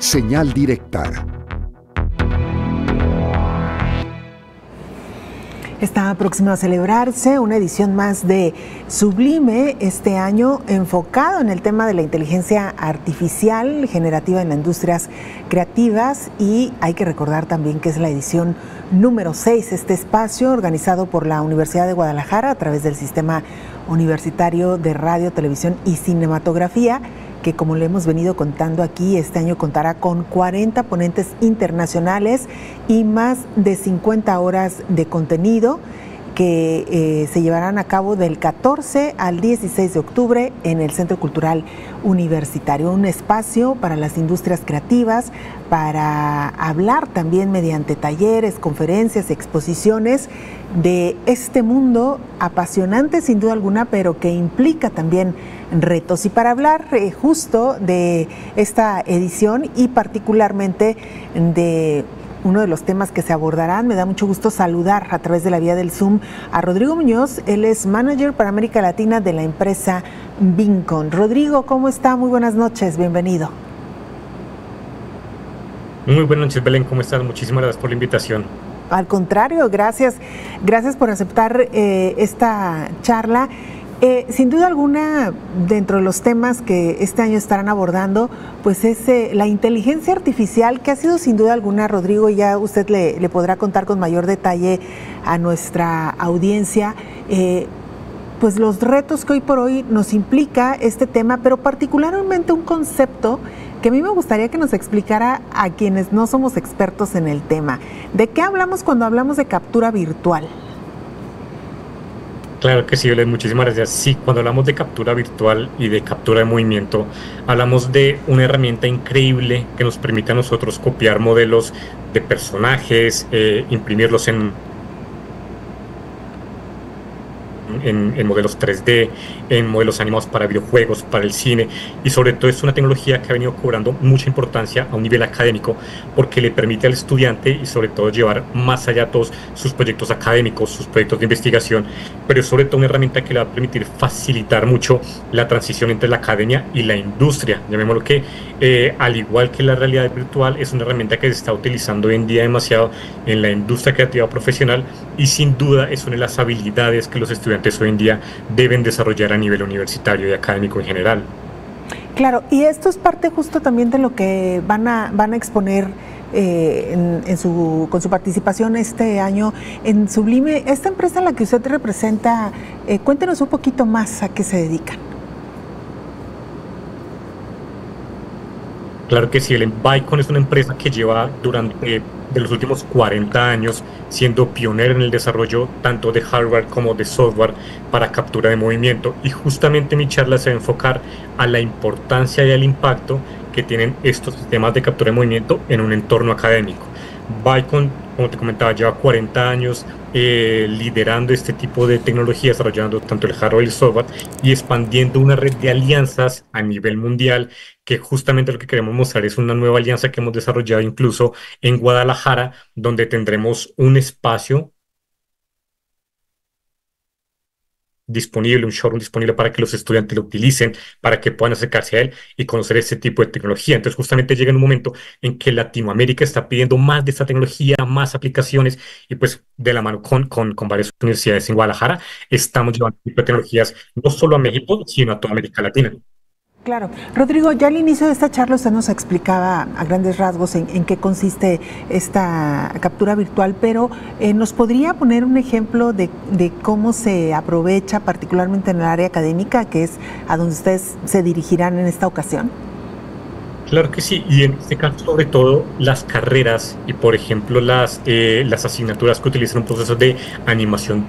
Señal directa. Está próxima a celebrarse una edición más de Sublime, este año enfocado en el tema de la inteligencia artificial generativa en las industrias creativas, y hay que recordar también que es la edición número 6, este espacio organizado por la Universidad de Guadalajara a través del Sistema Universitario de Radio, Televisión y Cinematografía, que, como le hemos venido contando aquí, este año contará con 40 ponentes internacionales y más de 50 horas de contenido que se llevarán a cabo del 14 al 16 de octubre en el Centro Cultural Universitario, un espacio para las industrias creativas, para hablar también mediante talleres, conferencias, exposiciones de este mundo apasionante sin duda alguna, pero que implica también retos. Y para hablar justo de esta edición y particularmente de uno de los temas que se abordarán, me da mucho gusto saludar a través de la vía del Zoom a Rodrigo Muñoz. Él es manager para América Latina de la empresa Vincon. Rodrigo, ¿cómo está? Muy buenas noches, bienvenido. Muy buenas noches, Belén, ¿cómo estás? Muchísimas gracias por la invitación. Al contrario, gracias por aceptar esta charla. Sin duda alguna, dentro de los temas que este año estarán abordando, pues es la inteligencia artificial, que ha sido sin duda alguna, Rodrigo, y ya usted le podrá contar con mayor detalle a nuestra audiencia, pues los retos que hoy por hoy nos implica este tema, pero particularmente un concepto que a mí me gustaría que nos explicara a quienes no somos expertos en el tema. ¿De qué hablamos cuando hablamos de captura virtual? Claro que sí, Belén, muchísimas gracias. Sí, cuando hablamos de captura virtual y de captura de movimiento, hablamos de una herramienta increíble que nos permite a nosotros copiar modelos de personajes, imprimirlos en modelos 3D, en modelos animados para videojuegos, para el cine, y sobre todo es una tecnología que ha venido cobrando mucha importancia a un nivel académico porque le permite al estudiante y sobre todo llevar más allá todos sus proyectos académicos, sus proyectos de investigación, pero es sobre todo una herramienta que le va a permitir facilitar mucho la transición entre la academia y la industria, llamémoslo que al igual que la realidad virtual es una herramienta que se está utilizando hoy en día demasiado en la industria creativa profesional, y sin duda es una de las habilidades que los estudiantes hoy en día deben desarrollar a nivel universitario y académico en general. Claro, y esto es parte justo también de lo que van a exponer con su participación este año en Sublime. Esta empresa a la que usted representa, cuéntenos un poquito más a qué se dedican. Claro que sí, el Vicon es una empresa que lleva durante de los últimos 40 años siendo pionera en el desarrollo tanto de hardware como de software para captura de movimiento, y justamente mi charla se va a enfocar a la importancia y al impacto que tienen estos sistemas de captura de movimiento en un entorno académico. Vicon, como te comentaba, lleva 40 años liderando este tipo de tecnología, desarrollando tanto el hardware y el software y expandiendo una red de alianzas a nivel mundial, que justamente lo que queremos mostrar es una nueva alianza que hemos desarrollado incluso en Guadalajara, donde tendremos un espacio disponible, un showroom disponible para que los estudiantes lo utilicen, para que puedan acercarse a él y conocer este tipo de tecnología. Entonces justamente llega en un momento en que Latinoamérica está pidiendo más de esta tecnología, más aplicaciones, y pues de la mano con varias universidades en Guadalajara estamos llevando este tipo de tecnologías no solo a México, sino a toda América Latina. Claro. Rodrigo, ya al inicio de esta charla usted nos explicaba a grandes rasgos en qué consiste esta captura virtual, pero ¿nos podría poner un ejemplo de cómo se aprovecha particularmente en el área académica, que es a donde ustedes se dirigirán en esta ocasión? Claro que sí, y en este caso sobre todo las carreras y por ejemplo las asignaturas que utilizan un proceso de animación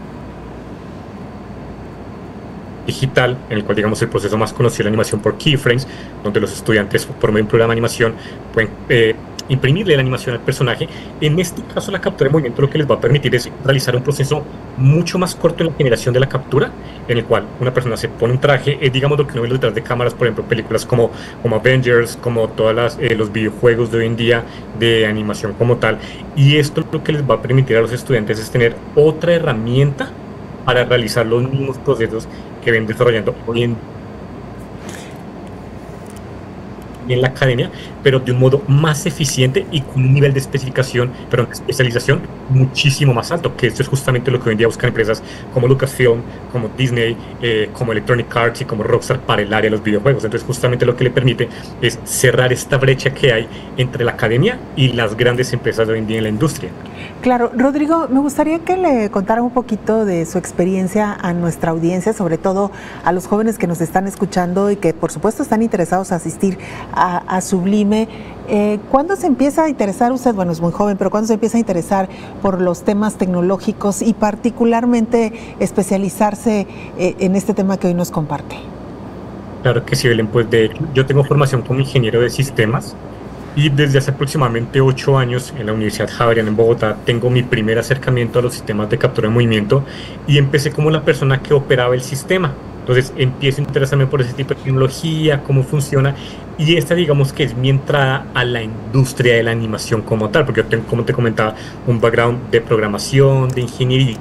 digital, en el cual digamos el proceso más conocido es la animación por keyframes, donde los estudiantes por medio de un programa de animación pueden imprimirle la animación al personaje. En este caso la captura de movimiento lo que les va a permitir es realizar un proceso mucho más corto en la generación de la captura, en el cual una persona se pone un traje, digamos lo que uno ve detrás de cámaras, por ejemplo películas como Avengers, como todas los videojuegos de hoy en día de animación como tal, y esto lo que les va a permitir a los estudiantes es tener otra herramienta para realizar los mismos procesos que ven desarrollando hoy en día. en la academia, pero de un modo más eficiente y con un nivel de especificación, pero de especialización muchísimo más alto, que esto es justamente lo que hoy en día buscan empresas como Lucasfilm, como Disney, como Electronic Arts y como Rockstar para el área de los videojuegos. Entonces justamente lo que le permite es cerrar esta brecha que hay entre la academia y las grandes empresas de hoy en día en la industria. Claro, Rodrigo, me gustaría que le contara un poquito de su experiencia a nuestra audiencia, sobre todo a los jóvenes que nos están escuchando y que por supuesto están interesados en asistir a Sublime. ¿Cuándo se empieza a interesar usted? Bueno, es muy joven, pero ¿cuándo se empieza a interesar por los temas tecnológicos y particularmente especializarse en este tema que hoy nos comparte? Claro que sí, Belén, pues de hecho yo tengo formación como ingeniero de sistemas. Y desde hace aproximadamente 8 años en la Universidad Javeriana en Bogotá tengo mi primer acercamiento a los sistemas de captura de movimiento y empecé como la persona que operaba el sistema. Entonces empiezo a interesarme por ese tipo de tecnología, cómo funciona, y esta digamos que es mi entrada a la industria de la animación como tal, porque yo tengo, como te comentaba, un background de programación, de ingeniería,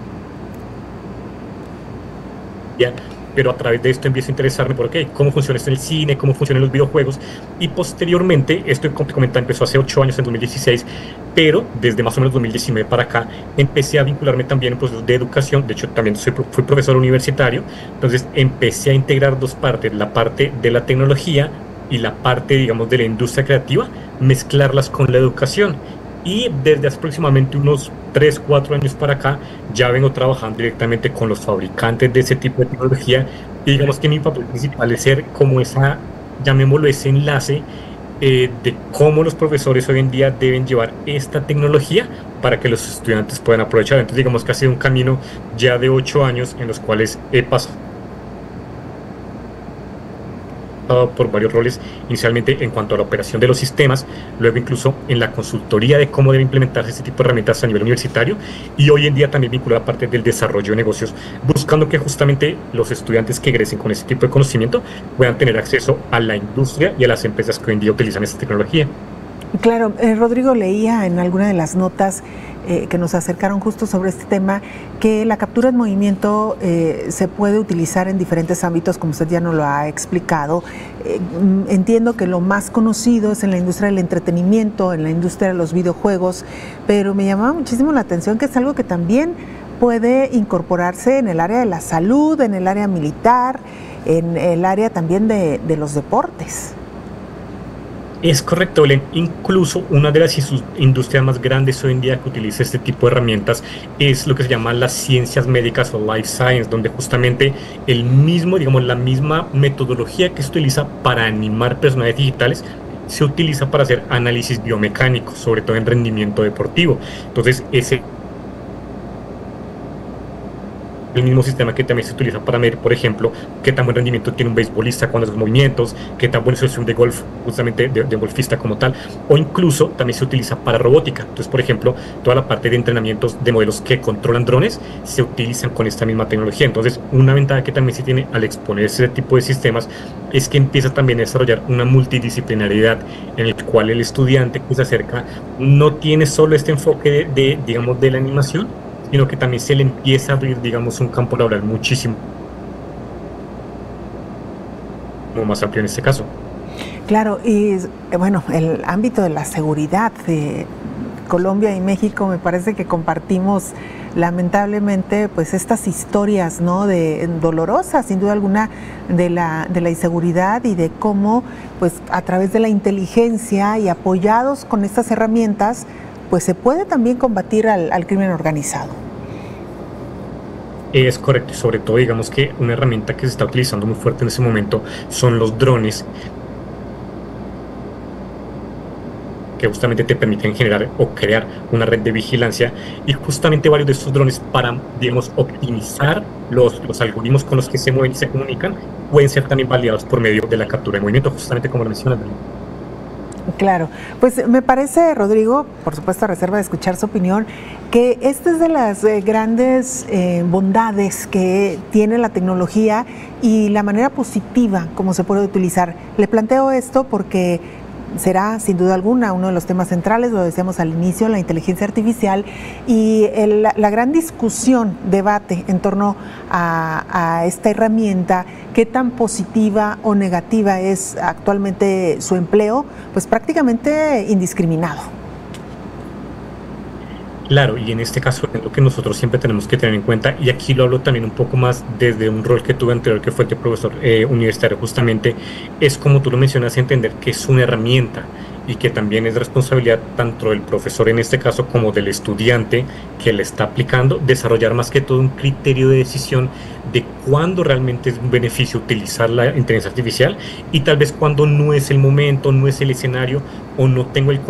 pero a través de esto empiezo a interesarme por cómo funciona esto en el cine, cómo funcionan los videojuegos, y posteriormente, esto como te comentaba, empezó hace 8 años, en 2016, pero desde más o menos 2019 para acá, empecé a vincularme también en procesos de educación. De hecho también fui profesor universitario, entonces empecé a integrar dos partes, la parte de la tecnología y la parte, digamos, de la industria creativa, mezclarlas con la educación. Y desde hace aproximadamente unos 3, 4 años para acá, ya vengo trabajando directamente con los fabricantes de ese tipo de tecnología. Y digamos que mi papel principal es ser como esa, llamémoslo, ese enlace de cómo los profesores hoy en día deben llevar esta tecnología para que los estudiantes puedan aprovechar. Entonces digamos que ha sido un camino ya de 8 años en los cuales he pasado por varios roles, inicialmente en cuanto a la operación de los sistemas, luego incluso en la consultoría de cómo debe implementarse este tipo de herramientas a nivel universitario, y hoy en día también vinculado a parte del desarrollo de negocios, buscando que justamente los estudiantes que egresen con este tipo de conocimiento puedan tener acceso a la industria y a las empresas que hoy en día utilizan esta tecnología. Claro, Rodrigo, leía en alguna de las notas que nos acercaron justo sobre este tema que la captura en movimiento se puede utilizar en diferentes ámbitos, como usted ya nos lo ha explicado. Entiendo que lo más conocido es en la industria del entretenimiento, en la industria de los videojuegos, pero me llamaba muchísimo la atención que es algo que también puede incorporarse en el área de la salud, en el área militar, en el área también de los deportes. Es correcto, Belén. Incluso una de las industrias más grandes hoy en día que utiliza este tipo de herramientas es lo que se llama las ciencias médicas o life science, donde justamente el mismo, digamos, la misma metodología que se utiliza para animar personajes digitales se utiliza para hacer análisis biomecánicos, sobre todo en rendimiento deportivo. Entonces, ese el mismo sistema que también se utiliza para medir, por ejemplo, qué tan buen rendimiento tiene un beisbolista cuando hace los movimientos, qué tan buena es un de golf, justamente de golfista como tal, o incluso también se utiliza para robótica. Entonces, por ejemplo, toda la parte de entrenamientos de modelos que controlan drones se utilizan con esta misma tecnología. Entonces, una ventaja que también se tiene al exponer ese tipo de sistemas es que empieza también a desarrollar una multidisciplinariedad en el cual el estudiante que se acerca no tiene solo este enfoque digamos, de la animación, sino que también se le empieza a abrir, digamos, un campo laboral muchísimo más amplio en este caso. Claro, y bueno, el ámbito de la seguridad de Colombia y México, me parece que compartimos lamentablemente pues estas historias, ¿no?, de dolorosas, sin duda alguna, de la inseguridad y de cómo pues a través de la inteligencia y apoyados con estas herramientas pues se puede también combatir al crimen organizado. Es correcto, y sobre todo digamos que una herramienta que se está utilizando muy fuerte en ese momento son los drones, que justamente te permiten generar o crear una red de vigilancia, y justamente varios de estos drones para, digamos, optimizar los algoritmos con los que se mueven y se comunican, pueden ser también validados por medio de la captura de movimiento, justamente como lo mencionas. Claro, pues me parece, Rodrigo, por supuesto a reserva de escuchar su opinión, que esta es de las grandes bondades que tiene la tecnología y la manera positiva como se puede utilizar. Le planteo esto porque será sin duda alguna uno de los temas centrales, lo decíamos al inicio, la inteligencia artificial y la gran discusión, debate en torno a esta herramienta, qué tan positiva o negativa es actualmente su empleo, pues prácticamente indiscriminado. Claro, y en este caso es lo que nosotros siempre tenemos que tener en cuenta, y aquí lo hablo también un poco más desde un rol que tuve anterior, que fue de profesor universitario justamente, es como tú lo mencionas, entender que es una herramienta y que también es responsabilidad tanto del profesor en este caso como del estudiante que le está aplicando, desarrollar más que todo un criterio de decisión de cuándo realmente es un beneficio utilizar la inteligencia artificial y tal vez cuándo no es el momento, no es el escenario o no tengo el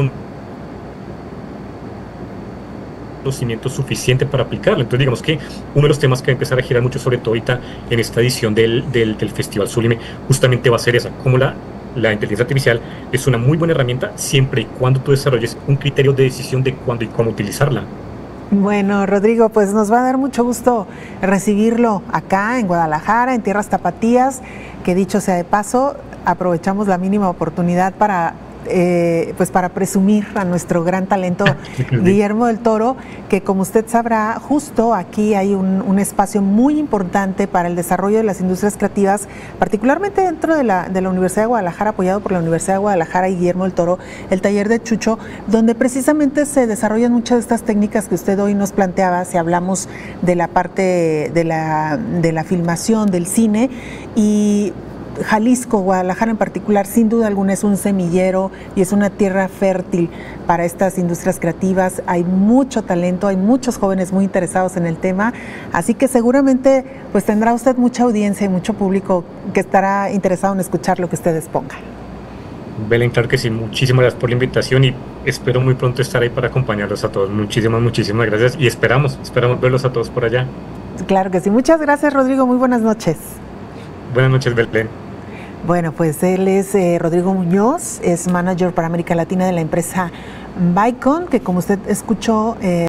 conocimiento suficiente para aplicarlo. Entonces digamos que uno de los temas que va a empezar a girar mucho, sobre todo ahorita en esta edición del Festival Sublime, justamente va a ser esa, cómo la inteligencia artificial es una muy buena herramienta siempre y cuando tú desarrolles un criterio de decisión de cuándo y cómo utilizarla. Bueno, Rodrigo, pues nos va a dar mucho gusto recibirlo acá en Guadalajara, en tierras tapatías, que dicho sea de paso, aprovechamos la mínima oportunidad para presumir a nuestro gran talento Guillermo del Toro, que como usted sabrá, justo aquí hay un espacio muy importante para el desarrollo de las industrias creativas, particularmente dentro de la Universidad de Guadalajara, apoyado por la Universidad de Guadalajara y Guillermo del Toro, el taller de Chucho, donde precisamente se desarrollan muchas de estas técnicas que usted hoy nos planteaba, si hablamos de la parte de la filmación, del cine, y Jalisco, Guadalajara en particular, sin duda alguna es un semillero y es una tierra fértil para estas industrias creativas. Hay mucho talento, hay muchos jóvenes muy interesados en el tema, así que seguramente pues tendrá usted mucha audiencia y mucho público que estará interesado en escuchar lo que usted exponga. Belén, claro que sí, muchísimas gracias por la invitación y espero muy pronto estar ahí para acompañarlos a todos. Muchísimas gracias y esperamos verlos a todos por allá. Claro que sí, muchas gracias, Rodrigo, muy buenas noches. Buenas noches, Belén. Bueno, pues él es Rodrigo Muñoz, es manager para América Latina de la empresa Vicon, que como usted escuchó...